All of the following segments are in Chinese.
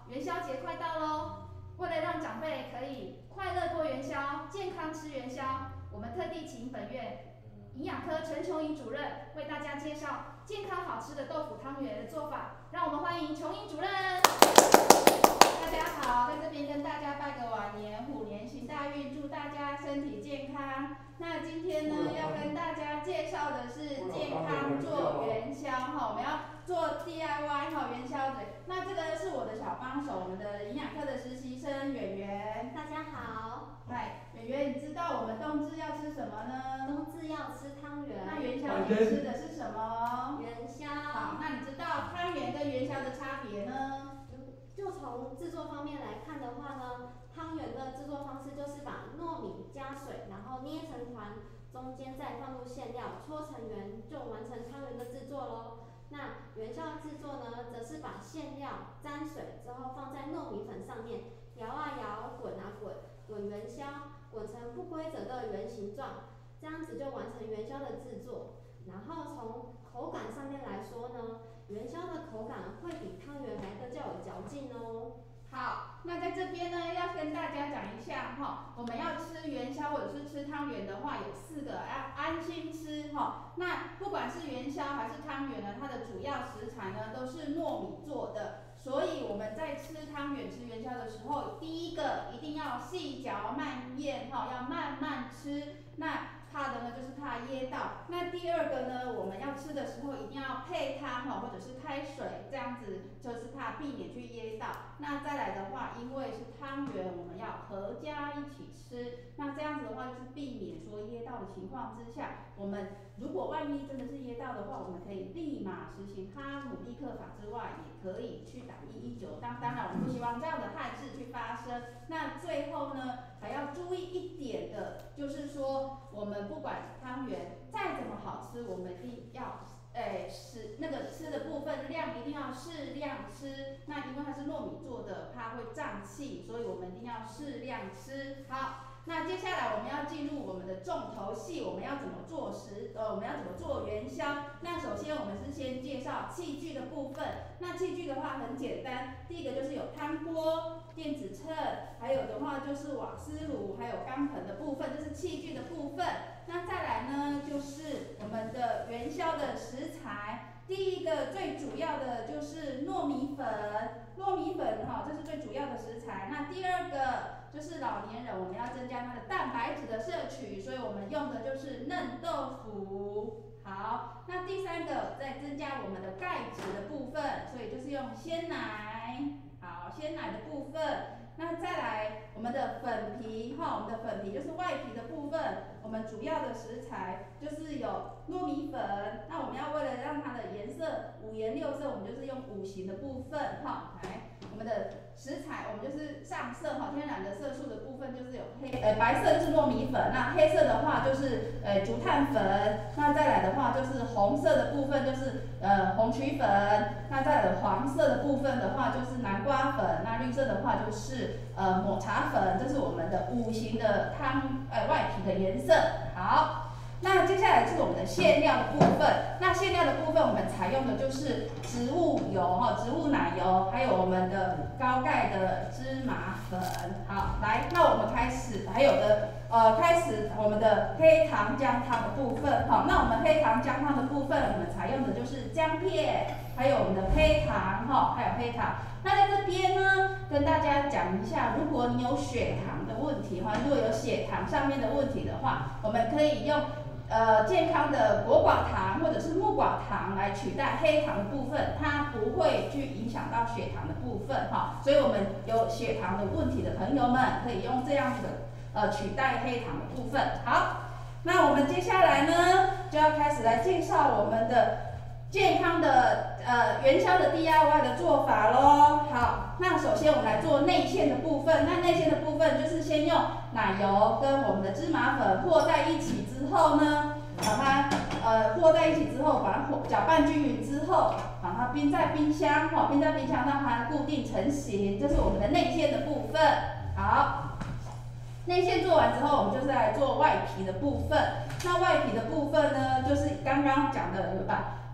元宵节快到喽！为了让长辈可以快乐过元宵、健康吃元宵，我们特地请本院营养科陈琼颖主任为大家介绍健康好吃的豆腐汤圆的做法。让我们欢迎琼颖主任。大家好，在这边跟大家拜个晚年，虎年行大运，祝大家身体健康。那今天呢，要跟大家介绍的是健康做元宵哈，我们要做 DIY 哈元宵嘴。那这个是我的小帮手，我们的营养科的实习生圆圆。 大家好。 来，圆圆，你知道我们冬至要吃什么呢？ 冬至要吃汤圆。 那元宵节吃的是什么？ 元宵。 好，那你知道汤圆跟元宵的差别呢？ 就从制作方面来看的话呢，汤圆的制作方式就是把糯米加水，然后捏成团，中间再放入馅料，搓成圆，就完成汤圆的制作咯。那元宵制作呢，则是把馅料沾水之后放在糯米粉上面，摇啊摇，滚啊滚，滚元宵，滚成不规则的圆形状，这样子就完成元宵的制作。然后从口感上面来说呢，元宵的口感会比汤圆来的较有嚼劲哦。 好，那在这边呢，要跟大家讲一下哈，我们要吃元宵或者是吃汤圆的话，有4个要安心吃哈。那不管是元宵还是汤圆呢，它的主要食材呢都是糯米做的，所以我们在吃汤圆、吃元宵的时候，第一个一定要细嚼慢咽哈，要慢慢吃。那怕的呢就是怕噎到。那第二个呢，我们要吃的时候一定要配汤哈，或者是开水，这样子就是怕避免去噎到。那再来的话，因为是汤圆，我们要合家一起吃，那这样子的话就是避免说噎到的情况之下，我们如果万一真的是噎到的话，我们可以立马实行哈姆立克法之外，也可以去打119。当然，我们不希望这样的憾事去发生。那最后呢，还要注意一点的，就是说我们不管汤圆再怎么好吃，我们一定要吃的部分量一定要适量吃。那因为它是糯米做的，怕会胀气，所以我们一定要适量吃。好，那接下来我们要进入我们的重头戏，我们要怎么做元宵？那首先我们是先介绍器具的部分。那器具的话很简单，第一个就是有汤锅、电子秤，还有的话就是瓦斯炉，还有钢盆的部分，这是器具的部分。那再来呢，就是我们的元宵的食材。第一个最主要的就是糯米粉，这是最主要的食材。那第二个就是老年人，我们要增加它的蛋白质的摄取，所以我们用的就是嫩豆腐。好，那第三个再增加我们的钙质的部分，所以就是用鲜奶。好，鲜奶的部分。那再来我们的粉皮哈，我们的粉皮就是外皮的部分，我们主要的食材就是有糯米粉。那我们要为了让它的颜色5颜6色，我们就是用5型的部分哈。来，我们的食材我们就是上色哈，天然的色素的部分就是有白色是糯米粉，那黑色的话就是竹炭粉，那再来的话就是红色的部分就是红曲粉，那再来黄色的部分的话就是南瓜粉，那绿色的话就是抹茶粉，这是我们的5型的汤外皮的颜色。好，那接下来是我们的馅料的部分。那馅料的部分我们采用的就是植物油哈，植物奶油，还有我们的高钙的芝麻粉。好，来，那我们开始，开始我们的黑糖姜汤的部分。好，那我们黑糖姜汤的部分，我们采用的就是姜片，还有我们的黑糖哈，还有黑糖。那在这边呢，跟大家讲一下，如果你有血糖的问题哈，如果有血糖上面的问题的话，我们可以用健康的果寡糖或者是木寡糖来取代黑糖的部分，它不会去影响到血糖的部分哈。所以我们有血糖的问题的朋友们，可以用这样的取代黑糖的部分。好，那我们接下来呢，就要开始来介绍我们的健康的元宵的 DIY 的做法咯。好，那首先我们来做内馅的部分。那内馅的部分就是先用奶油跟我们的芝麻粉和在一起之后呢，把它和在一起之后，把它搅拌均匀之后，把它冰在冰箱让它固定成型。这是我们的内馅的部分。好，内馅做完之后，我们就是来做外皮的部分。那外皮的部分呢，就是刚刚讲的，有把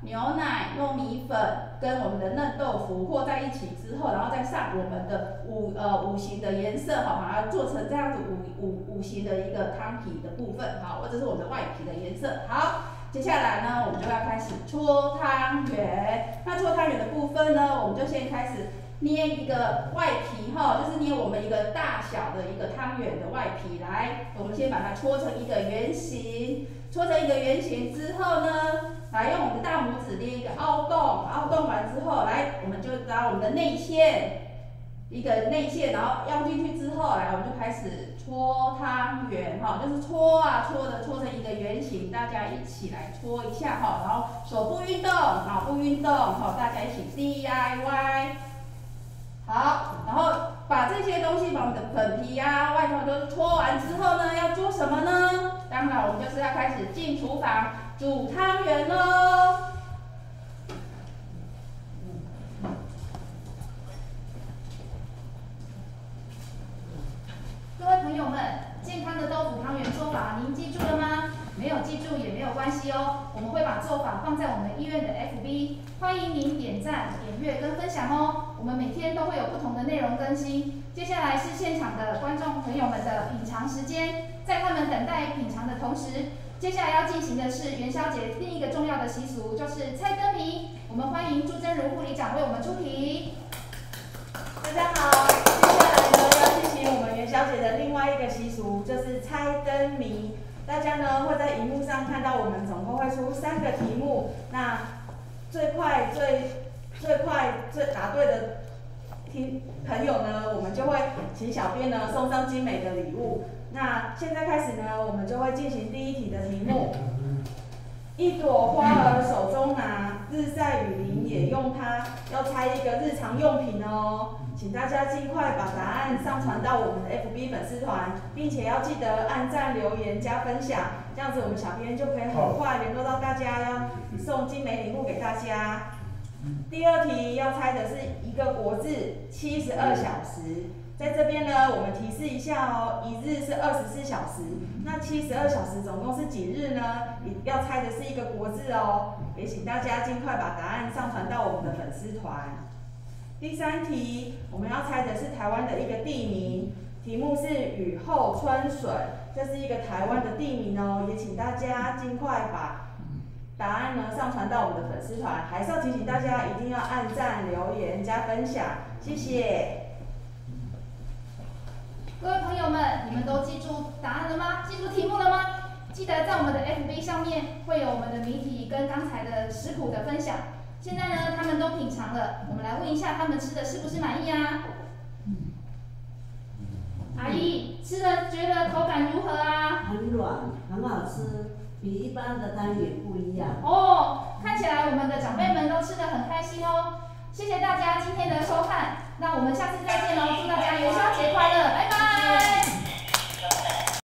牛奶、糯米粉跟我们的嫩豆腐和在一起之后，然后再上我们的五行的颜色，好，把它做成这样子五行的一个汤皮的部分，好，或者是我们的外皮的颜色。好，接下来呢，我们就要开始搓汤圆。那搓汤圆的部分呢，我们就先开始捏一个外皮哈，就是捏我们一个大小的一个汤圆的外皮来，我们先把它搓成一个圆形，搓成一个圆形之后呢，来用我们的大拇指捏一个凹洞，凹洞完之后，来我们就拿我们的内馅，一个内馅，然后凹进去之后，来我们就开始搓汤圆哈，就是搓成一个圆形，大家一起来搓一下哈，然后手部运动，脑部运动哈，大家一起 DIY。好，然后把这些东西，把我们的粉皮啊、外头都搓完之后呢，要做什么呢？当然，我们就是要开始进厨房煮汤圆喽。各位朋友们，健康的豆腐汤圆做法您记住了吗？没有记住也没有关系哦，我们会把做法放在我们医院的 FB， 欢迎您点赞、点阅跟分享哦。我们每天都会有不同的内容更新。接下来是现场的观众朋友们的品尝时间，在他们等待品尝的同时，接下来要进行的是元宵节另一个重要的习俗，就是猜灯谜。我们欢迎朱真如护理长为我们出题。 大家好，接下来呢要进行我们元宵节的另外一个习俗，就是猜灯谜。大家呢会在荧幕上看到我们总共会出3个题目，那最答对的朋友呢，我们就会请小编呢送上精美的礼物。那现在开始呢，我们就会进行第一题的题目。一朵花儿手中拿，日晒雨淋也用它，要猜一个日常用品哦。请大家尽快把答案上传到我们的 FB 粉丝团，并且要记得按赞、留言、加分享，这样子我们小编就可以很快联络到大家，要送精美礼物给大家。第二题要猜的是一个国字，72小时。在这边呢，我们提示一下哦，一日是24小时，那72小时总共是几日呢？要猜的是一个国字哦，也请大家尽快把答案上传到我们的粉丝团。第3题，我们要猜的是台湾的一个地名，题目是雨后春笋，这是一个台湾的地名哦，也请大家尽快把答案呢上传到我们的粉丝团，还是要提醒大家一定要按赞、留言、加分享，谢谢。 各位朋友们，你们都记住答案了吗？记住题目了吗？记得在我们的 FB 上面会有我们的谜题跟刚才的食谱的分享。现在呢，他们都品尝了，我们来问一下他们吃的是不是满意啊？阿姨吃了觉得口感如何啊？ 很软，很好吃，比一般的汤圆不一样。 哦，看起来我们的长辈们都吃得很开心哦。谢谢大家今天的收看，那我们下次再见。